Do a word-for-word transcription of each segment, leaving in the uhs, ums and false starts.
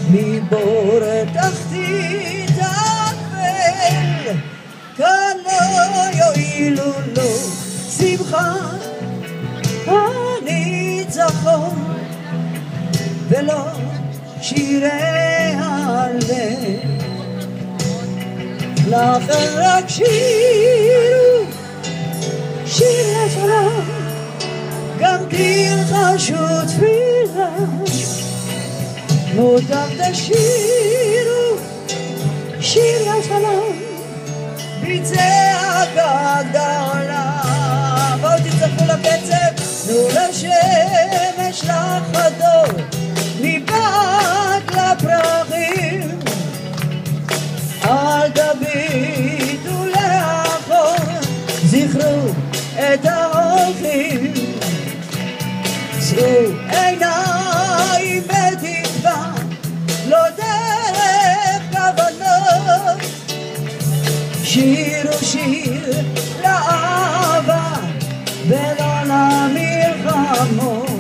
מבור תחתית האפל, כאן לא יועילו לו שמחה הניצחון ולא שירי הלב. לכן רק שירו שיר השלום, גם תלחשו תפילה, מוטב תשירו שיר השלום בצעקה גדולה. בואו תצטרפו לקצב, תנו לשמש לחדור מבעד לפרחים, אל תביטו לאחור, זכרו את ההולכים. צאו עיניים בתקווה, לא דרך כוונות, שירו שיר לאהבה ולא למלחמות.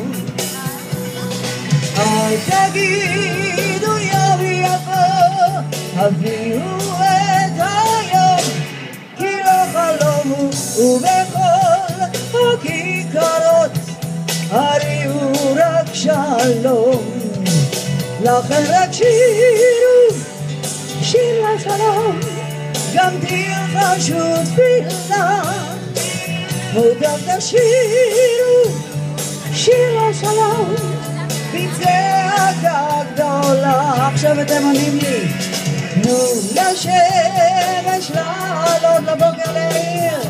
אל תגידו יום יבוא, הביאו את היום, כי לא חלום ובכל הכיכרות הריעו רק שלום. לכן רק שירו שיר לשלום, גם תלחשו תפילה, מוטב תשירו שיר לשלום בצעקה גדולה. עכשיו אתם עונים לי, תנו לשמש לעלות לבוקר לעיר,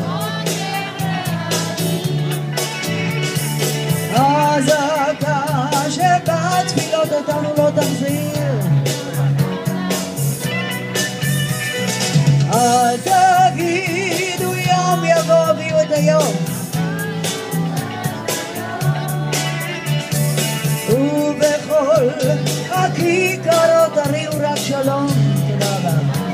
חזקה שבתפילות אותנו לא תחזיר. אל תגידו יום יבוא, הביאו את היום, ובכל הכיכרות הריעו רק שלום. תודה רבה.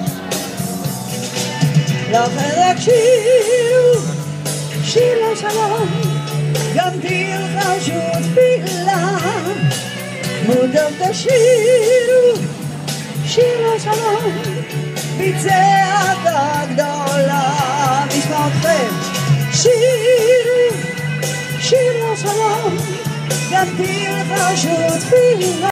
לכן רק שירו שיר לשלום, גם תלחשו תפילה, מוטב תשירו שיר לשלום בצעקה גדולה. נשמע אתכם, שירו שיר לשלום, גם תלחשו תפילה.